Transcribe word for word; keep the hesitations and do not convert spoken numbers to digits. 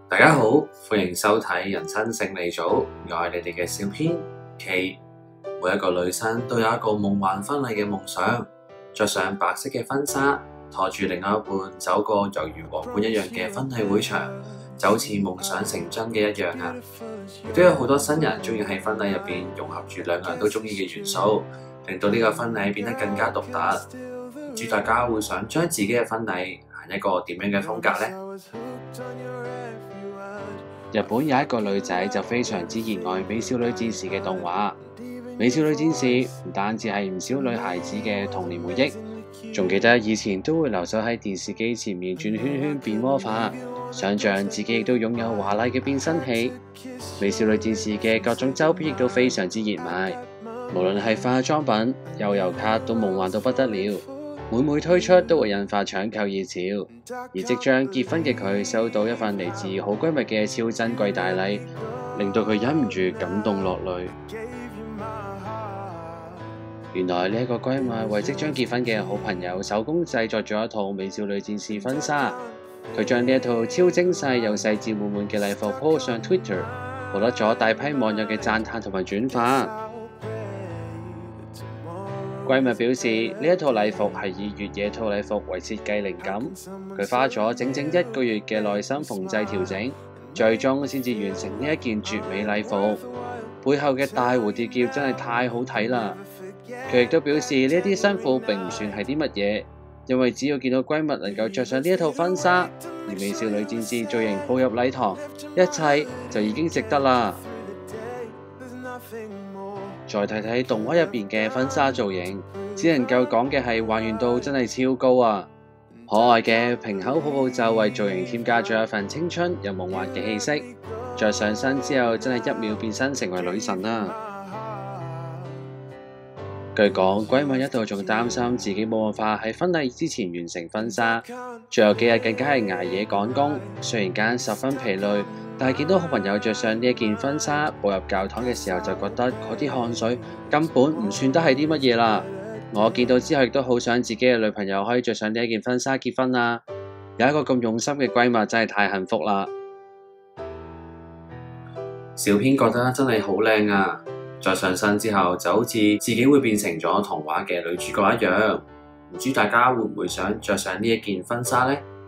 大家好，歡迎收睇人生勝利組，我係你哋嘅小編 K。每一個女生都有一個夢幻婚禮嘅夢想，着上白色嘅婚紗，拖住另外一半走過猶如皇冠一樣嘅婚禮會場，就好似夢想成真嘅一樣啊！亦都有好多新人中意喺婚禮入邊融合住兩個人都中意嘅元素，令到呢個婚禮變得更加獨特。唔知大家會想將自己嘅婚禮行一個點樣嘅風格呢？ 日本有一個女仔就非常之熱愛《美少女戰士》嘅動畫，《美少女戰士》唔單止係唔少女孩子嘅童年回憶，仲記得以前都會留守喺電視機前面轉圈圈變魔法，想像自己亦都擁有華麗嘅變身器。《美少女戰士》嘅各種周邊亦都非常之熱賣，無論係化妝品、悠遊卡都夢幻到不得了。每每推出都會引發搶購熱潮，而即將結婚嘅佢收到一份嚟自好閨蜜嘅超珍貴大禮，令到佢忍唔住感動落淚。原來呢一個閨蜜為即將結婚嘅好朋友手工製作咗一套美少女戰士婚紗，佢將呢一套超精細又細緻滿滿嘅禮服 po 上 Twitter， 獲得咗大批網友嘅讚嘆同埋轉發。閨蜜表示呢一套禮服係以越野兔禮服為設計靈感，佢花咗整整一個月嘅耐心縫製調整，最終先至完成呢一件絕美禮服。背後嘅大蝴蝶結真係太好睇啦！佢亦都表示呢一啲辛苦並唔算係啲乜嘢，因為只要見到閨蜜能夠着上呢一套婚紗，而美少女戰士造型步入禮堂，一切就已經值得啦。再睇睇動畫入邊嘅婚紗造型，只能夠講嘅係還原度真係超高啊！可愛嘅平口泡泡袖為造型添加咗一份青春又夢幻嘅氣息，着上身之後真係一秒變身成為女神啊！據講，閨蜜一度仲擔心自己冇辦法喺婚禮之前完成婚紗，最後幾日更加係捱夜趕工，雖然間十分疲累，但係見到好朋友着上呢一件婚紗步入教堂嘅時候，就覺得嗰啲汗水根本唔算得係啲乜嘢啦。我見到之後亦都好想自己嘅女朋友可以着上呢一件婚紗結婚啊！有一個咁用心嘅閨蜜真係太幸福啦。 小編覺得真係好靚啊！着上身之後就好似自己會變成咗童話嘅女主角一樣，唔知大家會唔會想着上呢一件婚紗呢？